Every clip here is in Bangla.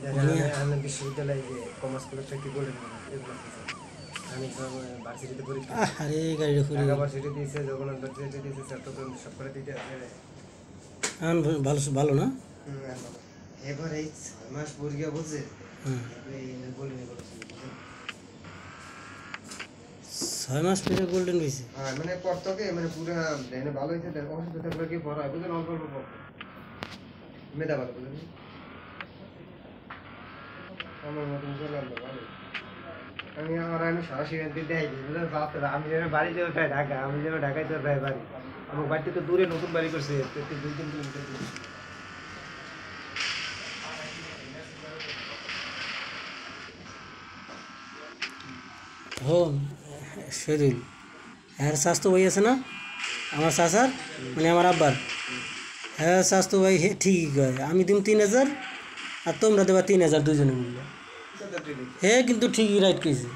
আমি বিশ্ববিদ্যালয়ে যে কমার্স কলেজ থেকে গোল্ডেন এগুলো আমি ভার্সিটিতে পরীক্ষা আরে গাড়ি ঢাকা ভার্সিটি দিয়েছে জগন্নাথ ভার্সিটি দিয়েছে চট্টগ্রাম সব করে দিতে ভালো ভালো না এবার এই 6 মাস পরীক্ষা বলছে গোল্ডেন 6 মাস পরে গোল্ডেন হয়েছে মানে পড়তকে মানে পুরো দেনে ভালো হয়েছে অসুবিধা করে কি পড়ায় বুঝলেন অল্প অল্প পড়তে মেধা ভালো বুঝলেন আমার মতন চলে আসলো ভালো আমি সারা সিদ্ধান্ত দেয় বুঝলেন আমি যেন বাড়িতে ওঠাই ঢাকা আমি যেন ঢাকায় তো ওঠাই বাড়ি আমার বাড়িতে তো দূরে নতুন বাড়ি করছে 2-3 কিলোমিটার দূরে হন শরীর হ্যাঁ স্বাস্থ্য ভাই আছে না আমার চাচার মানে আমার আব্বার হ্যাঁ স্বাস্থ্য ভাই ঠিকই কয় আমি দিম 3000 আর তোমরা দেবা 3000 দুজনে মিললে হ্যাঁ কিন্তু ঠিকই রাইট কইছে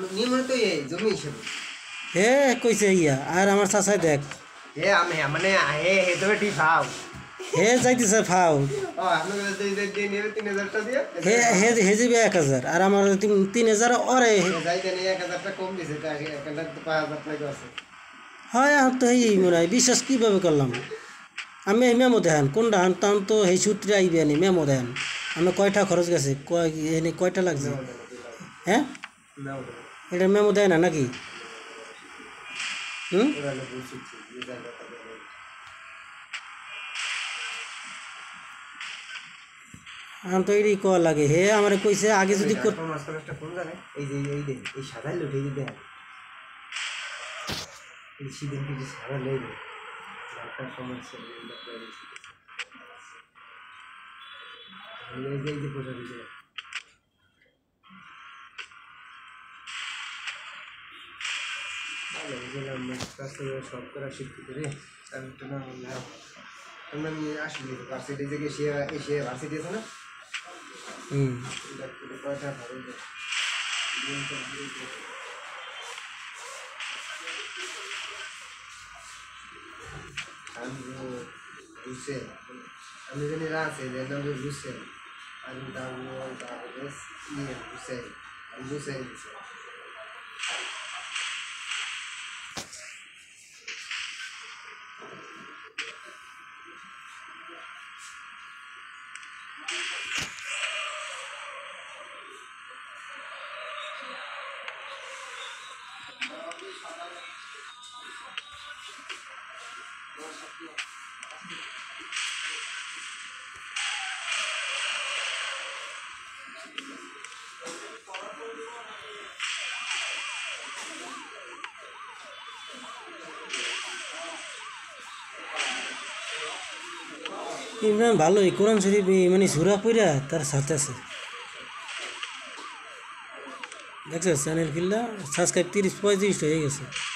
হ্যাঁ কইছে ইয়া আর আমার চাচাই দেখ হে যাইতেছে ফাও হে যাবে 1000 আর আমার 3000 ওরে হয় এখন তো এই মনে হয় বিশ্বাস কীভাবে করলাম আমি এই মেমো দেখান কোনটা আনতাম তো এই সূত্রে আইবি আনি মেমো দেখান আমি কয়টা খরচ গেছে কয়টা লাগছে হ্যাঁ এটা মেমো দেয় না নাকি আমি তো এটাই কওয়া লাগে হে আমার কইছে আগে যদি সব করা শিক্ষিত রে আমি আসলে ভার্সিটি থেকে এসে ভার্সিটি আছে না কয়টা আমি জানি আছে যে নাম রুসেল আমি দাম রুসেল রুসেল ইমরান ভালোই কোরআন শরীফ মানে সুরা পইরা তার সাথে আছে দেখছো চ্যানেল খুললা সাবস্ক্রাইব 30-35 হয়ে গেছে